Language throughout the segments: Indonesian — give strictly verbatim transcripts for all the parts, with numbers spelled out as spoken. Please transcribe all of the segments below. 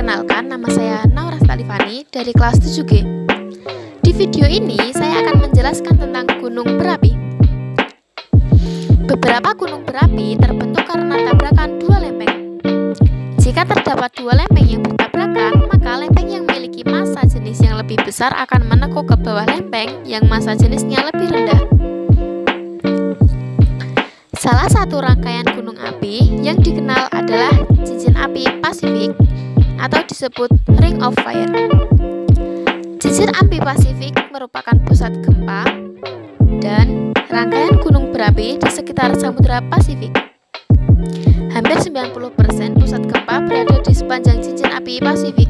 Perkenalkan, nama saya Naura Stalifani dari kelas tujuh G. Di video ini, saya akan menjelaskan tentang gunung berapi. Beberapa gunung berapi terbentuk karena tabrakan dua lempeng. Jika terdapat dua lempeng yang bertabrakan, maka lempeng yang memiliki massa jenis yang lebih besar akan menekuk ke bawah lempeng yang massa jenisnya lebih rendah. Salah satu rangkaian gunung api yang dikenal adalah cincin api Pasifik atau disebut Ring of Fire. Cincin api Pasifik merupakan pusat gempa dan rangkaian gunung berapi di sekitar Samudra Pasifik. Hampir sembilan puluh persen pusat gempa berada di sepanjang cincin api Pasifik.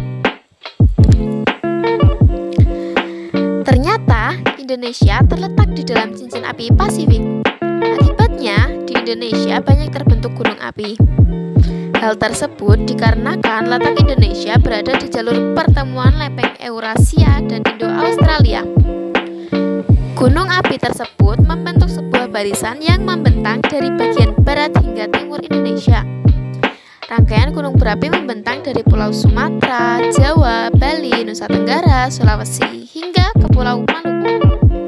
Ternyata Indonesia terletak di dalam cincin api Pasifik. Akibatnya, di Indonesia banyak terbentuk gunung api. Hal tersebut dikarenakan letak Indonesia berada di jalur pertemuan lempeng Eurasia dan Indo-Australia. Gunung api tersebut membentuk sebuah barisan yang membentang dari bagian barat hingga timur Indonesia. Rangkaian gunung berapi membentang dari Pulau Sumatera, Jawa, Bali, Nusa Tenggara, Sulawesi, hingga ke Pulau Maluku.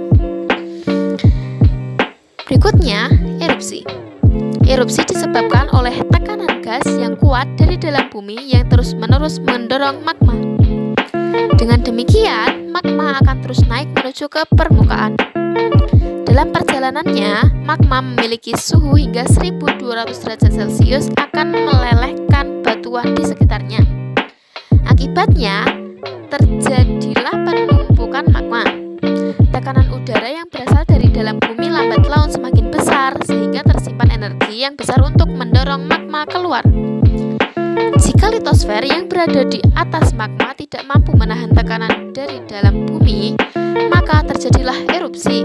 Berikutnya, erupsi. Erupsi disebabkan oleh tekanan gas yang kuat dari dalam bumi yang terus-menerus mendorong magma. Dengan demikian, magma akan terus naik menuju ke permukaan. Dalam perjalanannya, magma memiliki suhu hingga seribu dua ratus derajat Celcius akan melelehkan batuan di sekitarnya. Akibatnya, terjadilah penumpukan magma. Tekanan udara yang berasal dari dalam bumi lambat laun semakin besar sehingga tersimpan energi yang besar untuk mendorong magma keluar. Jika litosfer yang berada di atas magma tidak mampu menahan tekanan dari dalam bumi, maka terjadilah erupsi.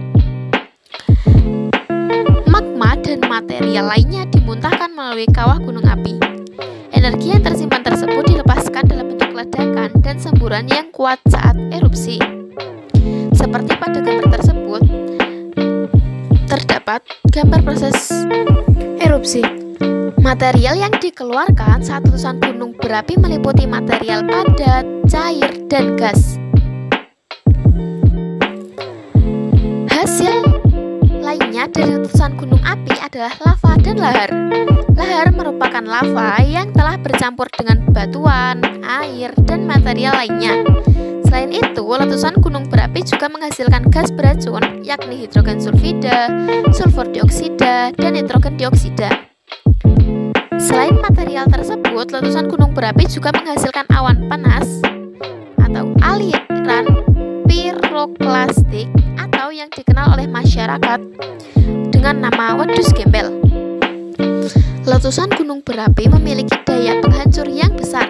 Magma dan material lainnya dimuntahkan melalui kawah gunung api. Energi yang tersimpan tersebut dilepaskan dalam bentuk ledakan dan semburan yang kuat saat erupsi. Seperti pada gambar tersebut, terdapat gambar proses erupsi. Material yang dikeluarkan saat letusan gunung berapi meliputi material padat, cair, dan gas. Hasil lainnya dari letusan gunung api adalah lava dan lahar. Lahar merupakan lava yang telah bercampur dengan batuan, air, dan material lainnya. Selain itu, letusan gunung berapi juga menghasilkan gas beracun, yakni hidrogen sulfida, sulfur dioksida, dan nitrogen dioksida. Selain material tersebut, letusan gunung berapi juga menghasilkan awan panas atau aliran piroklastik atau yang dikenal oleh masyarakat dengan nama wedus gembel. Letusan gunung berapi memiliki daya penghancur yang besar.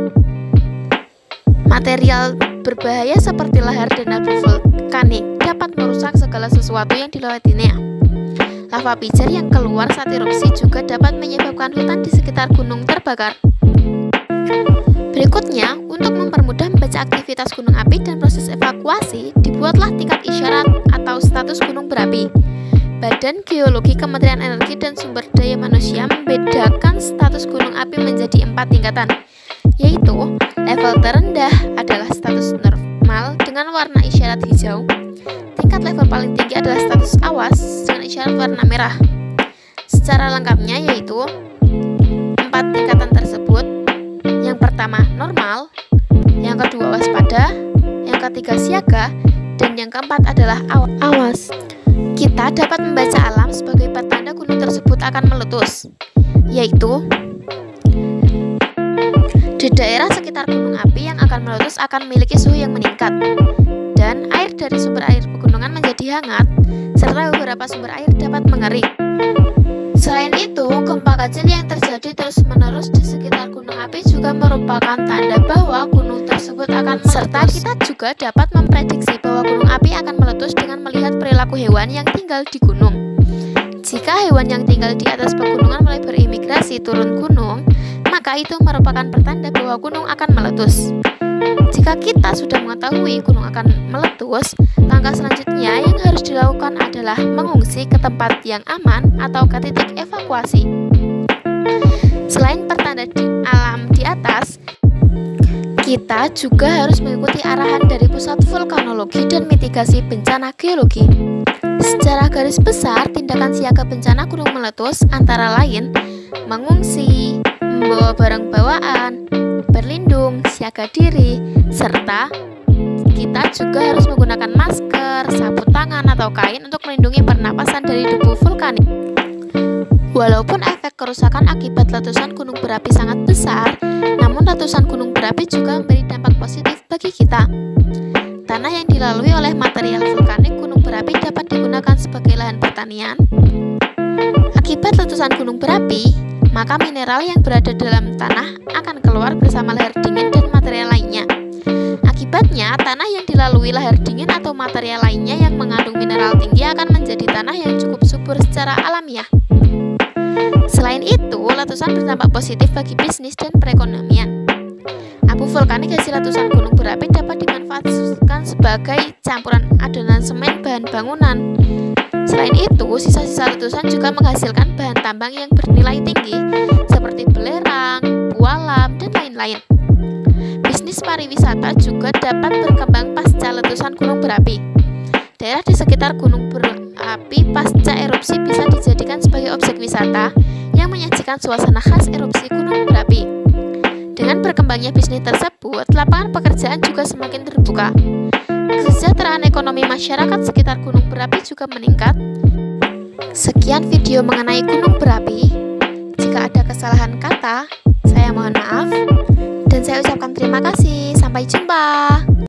Material berbahaya seperti lahar dan abu vulkanik dapat merusak segala sesuatu yang dilewatinya. Lava pijar yang keluar saat erupsi juga dapat menyebabkan hutan di sekitar gunung terbakar. Berikutnya, untuk mempermudah membaca aktivitas gunung api dan proses evakuasi, dibuatlah tingkat isyarat atau status gunung berapi. Badan Geologi Kementerian Energi dan Sumber Daya Manusia membedakan status gunung api menjadi empat tingkatan, yaitu level terendah adalah status normal dengan warna isyarat hijau. Tingkat level paling tinggi adalah status awas dengan isyarat warna merah. Secara lengkapnya yaitu empat tingkatan tersebut. Yang pertama normal, yang kedua waspada, yang ketiga siaga, dan yang keempat adalah awas. Kita dapat membaca alam sebagai pertanda gunung tersebut akan meletus, yaitu di daerah sekitar gunung api yang akan meletus akan memiliki suhu yang meningkat, dan air dari sumber air pegunungan menjadi hangat, serta beberapa sumber air dapat mengering. Selain itu, gempa kecil yang terjadi terus-menerus di sekitar gunung api juga merupakan tanda bahwa gunung tersebut akan meletus. Serta kita juga dapat memprediksi bahwa gunung api akan meletus dengan melihat perilaku hewan yang tinggal di gunung. Jika hewan yang tinggal di atas pegunungan mulai berimigrasi turun gunung, maka itu merupakan pertanda bahwa gunung akan meletus. Jika kita sudah mengetahui gunung akan meletus, langkah selanjutnya yang harus dilakukan adalah mengungsi ke tempat yang aman atau ke titik evakuasi. Selain pertanda di alam di atas, Kita juga harus mengikuti arahan dari Pusat Vulkanologi dan Mitigasi Bencana Geologi. Secara garis besar, tindakan siaga bencana gunung meletus antara lain mengungsi, membawa barang bawaan, berlindung, siaga diri, serta kita juga harus menggunakan masker, sapu tangan, atau kain untuk melindungi pernapasan dari debu vulkanik. Walaupun efek kerusakan akibat letusan gunung berapi sangat besar, namun letusan gunung berapi juga memberi dampak positif bagi kita. Tanah yang dilalui oleh material vulkanik gunung berapi dapat digunakan sebagai lahan pertanian. Akibat letusan gunung berapi, maka mineral yang berada dalam tanah akan keluar bersama lahar dingin dan material lainnya. Akibatnya, tanah yang dilalui lahar dingin atau material lainnya yang mengandung mineral tinggi akan menjadi tanah yang cukup subur secara alamiah. Selain itu, letusan berdampak positif bagi bisnis dan perekonomian. Abu vulkanik hasil letusan gunung berapi dapat dimanfaatkan sebagai campuran adonan semen bahan bangunan. Selain itu, sisa-sisa letusan juga menghasilkan bahan tambang yang bernilai tinggi, seperti belerang, pualam, dan lain-lain. Bisnis pariwisata juga dapat berkembang pasca letusan gunung berapi. Daerah di sekitar gunung berapi pasca erupsi bisa dijadikan sebagai objek wisata yang menyajikan suasana khas erupsi gunung berapi. Dengan berkembangnya bisnis tersebut, lapangan pekerjaan juga semakin terbuka. Kesejahteraan ekonomi masyarakat sekitar gunung berapi juga meningkat. Sekian video mengenai gunung berapi. Jika ada kesalahan kata, saya mohon maaf. Dan saya ucapkan terima kasih. Sampai jumpa.